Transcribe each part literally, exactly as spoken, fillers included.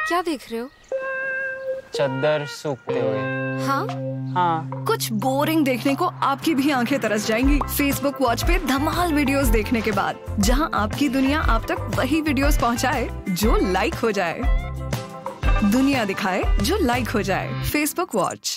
क्या देख रहे हो? चद्दर सूखते हुए। हाँ? हाँ। कुछ बोरिंग देखने को आपकी भी आंखें तरस जाएंगी फेसबुक वॉच पे धमाल वीडियोस देखने के बाद, जहां आपकी दुनिया आप तक वही वीडियोस पहुंचाए जो लाइक हो जाए। दुनिया दिखाए जो लाइक हो जाए। Facebook watch.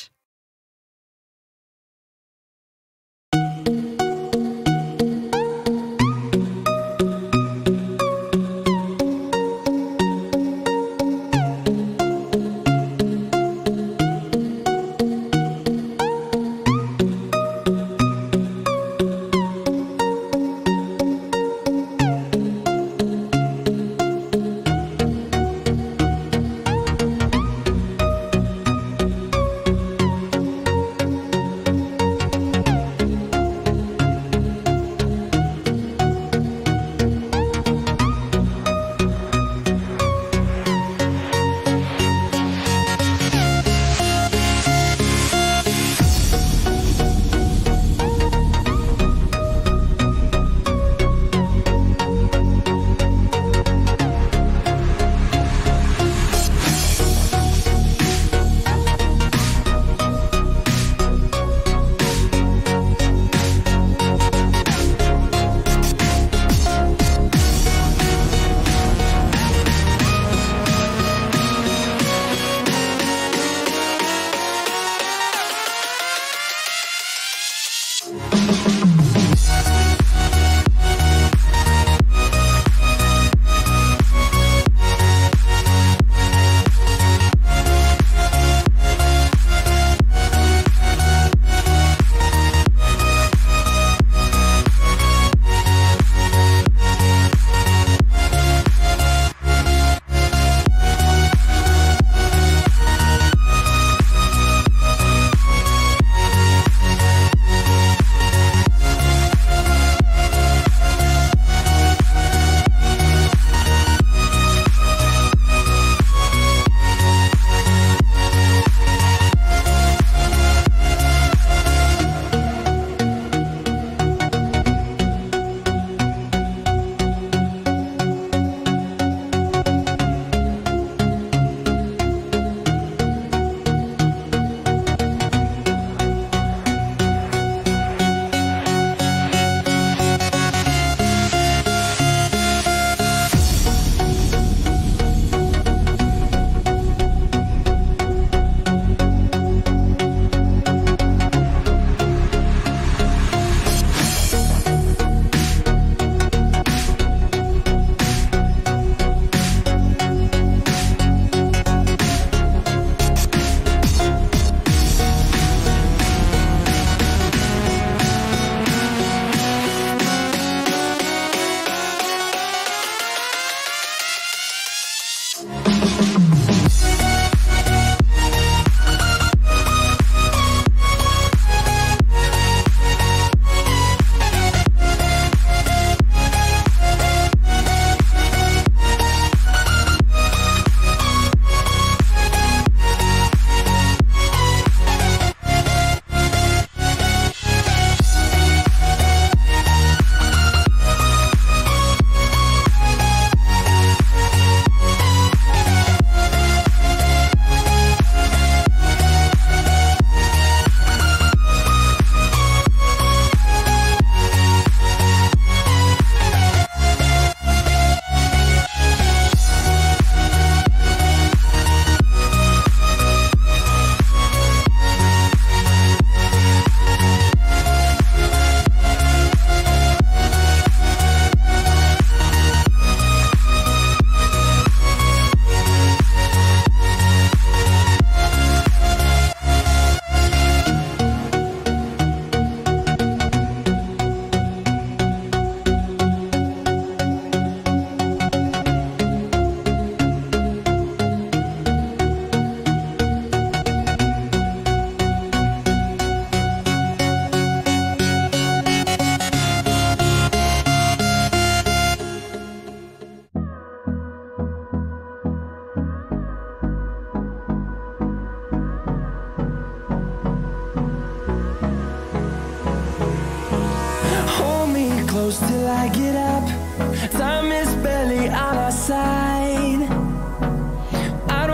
close till I get up. Time is barely on our side. I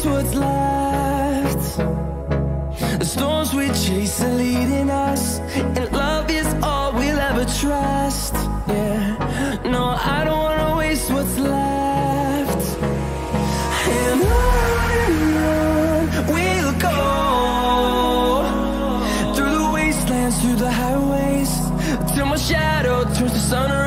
waste what's left. The storms we chase are leading us, and love is all we'll ever trust. Yeah, no, I don't wanna waste what's left. And on we'll go, through the wastelands, through the highways, till my shadow turns to sun